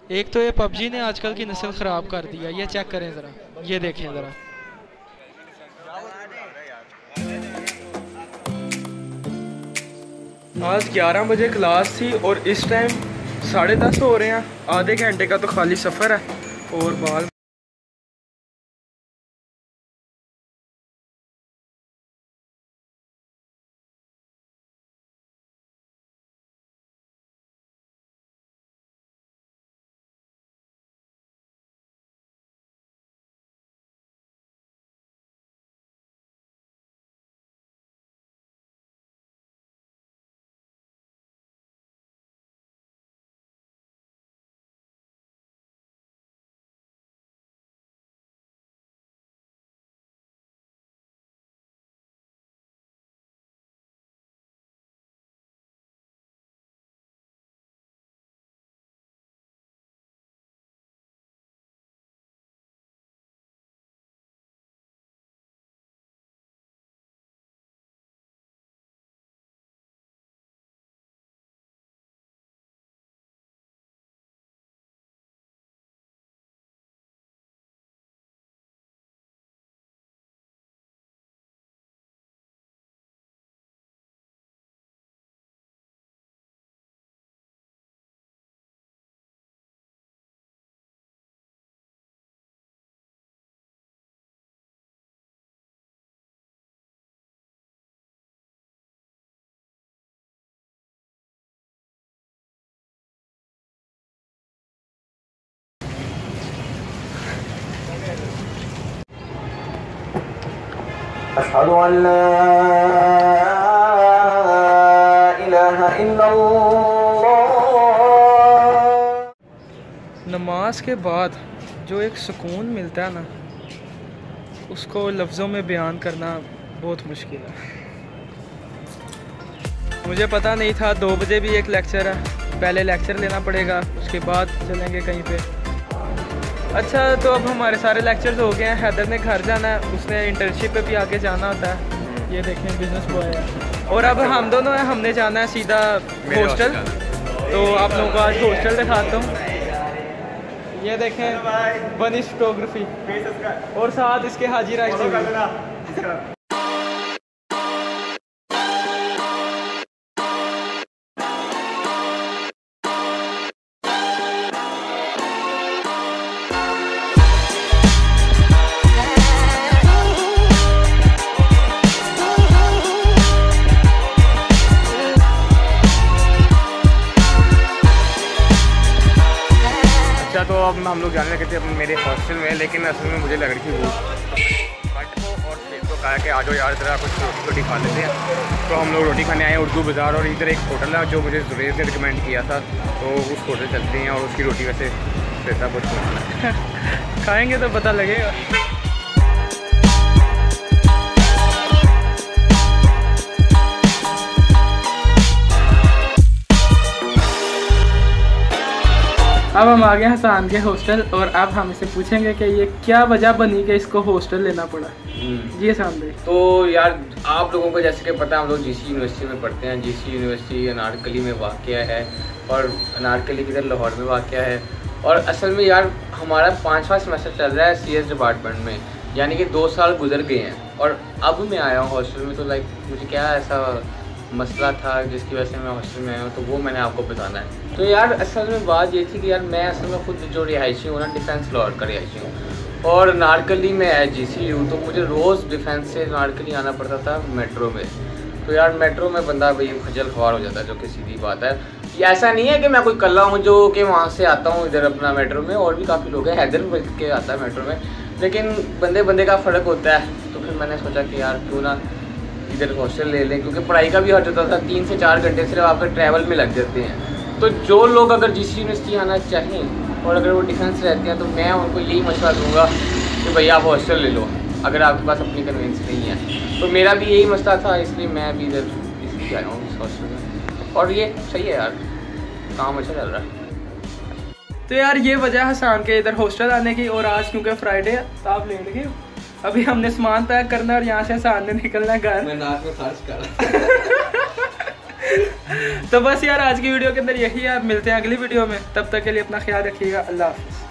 एक तो ये पबजी ने आजकल की नस्ल ख़राब कर दिया। ये चेक करें ज़रा, ये देखें ज़रा। आज 11 बजे क्लास थी और इस टाइम 10:30 हो रहे हैं। आधे घंटे का तो खाली सफ़र है और बाल अशहदु अल्ला इलाहा इल्लल्लाह। नमाज के बाद जो एक सुकून मिलता है ना, उसको लफ्ज़ों में बयान करना बहुत मुश्किल है। मुझे पता नहीं था 2 बजे भी एक लेक्चर है। पहले लेक्चर लेना पड़ेगा, उसके बाद चलेंगे कहीं पे। अच्छा, तो अब हमारे सारे लेक्चर्स हो गए हैं। हैदर ने घर जाना है, उसने इंटर्नशिप पे भी आगे जाना होता है। ये देखें, बिजनेस बॉय है। और अब हम दोनों हैं, हमने जाना है सीधा हॉस्टल। तो आप लोगों को आज हॉस्टल दिखाता हूँ। ये देखें, बनी फोटोग्राफी और साथ इसके हाजी राइस। तो अब हम लोग जाने लगे थे मेरे हॉस्टल में, लेकिन असल में मुझे लग रही थी भूख। बट को और शेख को कहा कि आ जाओ यार, ज़रा कुछ रोटी खा लेते हैं। तो हम लोग रोटी खाने आए उर्दू बाज़ार, और इधर एक होटल है जो मुझे जुबैर ने रिकमेंड किया था, तो उस होटल चलते हैं। और उसकी रोटी वैसे पैसा कुछ खाएंगे तो पता लगेगा। अब हम आ गए हसन के हॉस्टल और अब हम इसे पूछेंगे कि ये क्या वजह बनी कि इसको हॉस्टल लेना पड़ा। जी हसन भाई। तो यार, आप लोगों को जैसे कि पता है, हम लोग जीसी यूनिवर्सिटी में पढ़ते हैं। जीसी यूनिवर्सिटी अनारकली में वाक़या है और अनारकली किधर लाहौर में वाक़या है। और असल में यार हमारा 5वां सेमेस्टर चल रहा है CS डिपार्टमेंट में, यानी कि 2 साल गुजर गए हैं। और अब मैं आया हूँ हॉस्टल में, तो लाइक मुझे क्या ऐसा मसला था जिसकी वजह से मैं हॉस्टल में आया हूँ, तो वो मैंने आपको बताना है। तो यार असल में बात ये थी कि यार मैं असल में खुद जो रिहायशी हूँ ना, डिफेंस लाहौर का रिहायशी हूँ, और नारकली में है GCU। तो मुझे रोज़ डिफेंस से नारकली आना पड़ता था मेट्रो में। तो यार मेट्रो में बंदा भाई खजल ख्वार हो जाता है, जो कि सीधी बात है। ये ऐसा नहीं है कि मैं कोई कल्ला हूँ जो कि वहाँ से आता हूँ इधर अपना मेट्रो में, और भी काफ़ी लोग हैं, हैदर के आता है मेट्रो में, लेकिन बंदे बंदे का फ़र्क होता है। तो फिर मैंने सोचा कि यार क्यों ना इधर हॉस्टल ले लें, क्योंकि पढ़ाई का भी हर्ज होता था। 3 से 4 घंटे सिर्फ आपके ट्रैवल में लग जाते हैं। तो जो लोग अगर GC यूनिवर्सिटी आना चाहें और अगर वो डिफेंस रहते हैं, तो मैं उनको यही मशवरा दूंगा कि भैया आप हॉस्टल ले लो, अगर आपके पास अपनी कन्वेंस नहीं है। तो मेरा भी यही मसला था, इसलिए मैं भी इधर इसलिए आया हूँ इस हॉस्टल में। और ये सही है यार, काम अच्छा चल रहा है। तो यार ये वजह हसन के इधर हॉस्टल आने की। और आज क्योंकि फ्राइडे है तो आप लेट गए। अभी हमने सामान पैक करना है और यहाँ से हसन ने निकलना है घर। मैं नाक में खर्च कर तो बस यार आज की वीडियो के अंदर यही है, मिलते हैं अगली वीडियो में, तब तक के लिए अपना ख्याल रखिएगा, अल्लाह हाफिज़।